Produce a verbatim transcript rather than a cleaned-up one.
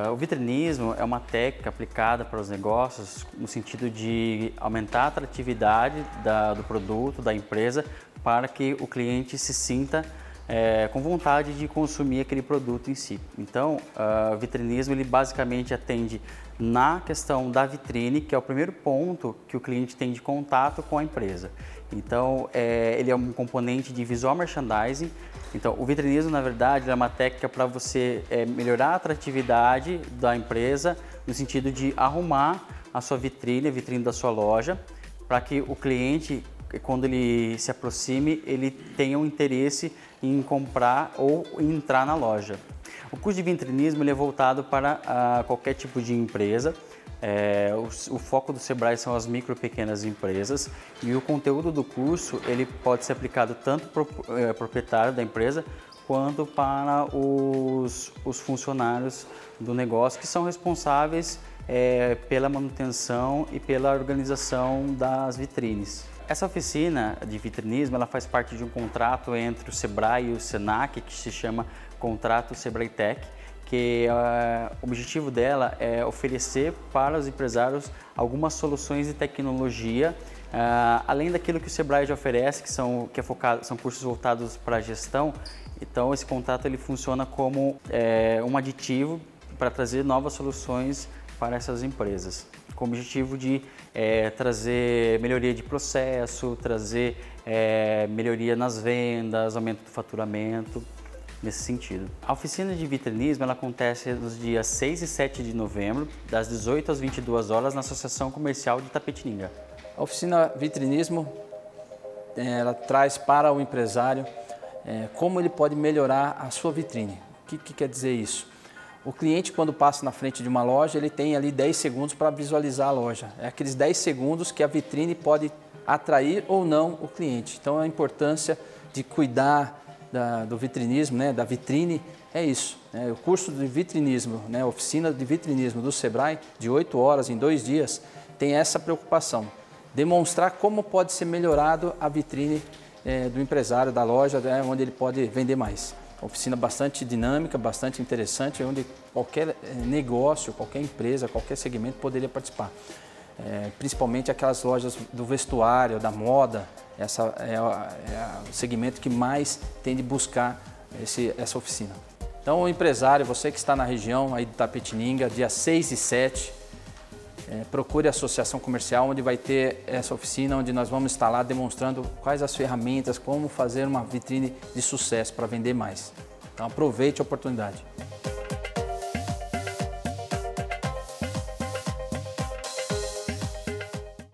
Uh, o vitrinismo é uma técnica aplicada para os negócios no sentido de aumentar a atratividade da, do produto, da empresa, para que o cliente se sinta é, com vontade de consumir aquele produto em si. Então, uh, o vitrinismo ele basicamente atende na questão da vitrine, que é o primeiro ponto que o cliente tem de contato com a empresa. Então, é, ele é um componente de visual merchandising. Então, o vitrinismo, na verdade, é uma técnica para você é, melhorar a atratividade da empresa no sentido de arrumar a sua vitrine, a vitrine da sua loja, para que o cliente, quando ele se aproxime, ele tenha um interesse em comprar ou em entrar na loja. O curso de vitrinismo ele é voltado para a, qualquer tipo de empresa. É, o, o foco do Sebrae são as micro e pequenas empresas e o conteúdo do curso ele pode ser aplicado tanto para o é, proprietário da empresa quanto para os, os funcionários do negócio que são responsáveis é, pela manutenção e pela organização das vitrines. Essa oficina de vitrinismo ela faz parte de um contrato entre o Sebrae e o Senac que se chama Contrato Sebrae Tech, que uh, o objetivo dela é oferecer para os empresários algumas soluções de tecnologia, uh, além daquilo que o Sebrae já oferece, que são, que é focado, são cursos voltados para a gestão. Então esse contrato ele funciona como é, um aditivo para trazer novas soluções para essas empresas, com o objetivo de é, trazer melhoria de processo, trazer é, melhoria nas vendas, aumento do faturamento, nesse sentido. A oficina de vitrinismo ela acontece nos dias seis e sete de novembro, das dezoito às vinte e duas horas, na Associação Comercial de Itapetininga. A oficina vitrinismo ela traz para o empresário é, como ele pode melhorar a sua vitrine. O que, que quer dizer isso? O cliente, quando passa na frente de uma loja, ele tem ali dez segundos para visualizar a loja. É aqueles dez segundos que a vitrine pode atrair ou não o cliente. Então, a importância de cuidar Da, do vitrinismo, né, da vitrine, é isso. Né? O curso de vitrinismo, né, a oficina de vitrinismo do Sebrae, de oito horas em dois dias, tem essa preocupação. Demonstrar como pode ser melhorado a vitrine é, do empresário, da loja, né, onde ele pode vender mais. Oficina bastante dinâmica, bastante interessante, onde qualquer negócio, qualquer empresa, qualquer segmento poderia participar. É, principalmente aquelas lojas do vestuário, da moda, essa é, é o segmento que mais tem de buscar esse, essa oficina. Então, o empresário, você que está na região aí de Itapetininga, dia seis e sete, é, procure a Associação Comercial, onde vai ter essa oficina, onde nós vamos estar lá demonstrando quais as ferramentas, como fazer uma vitrine de sucesso para vender mais. Então, aproveite a oportunidade.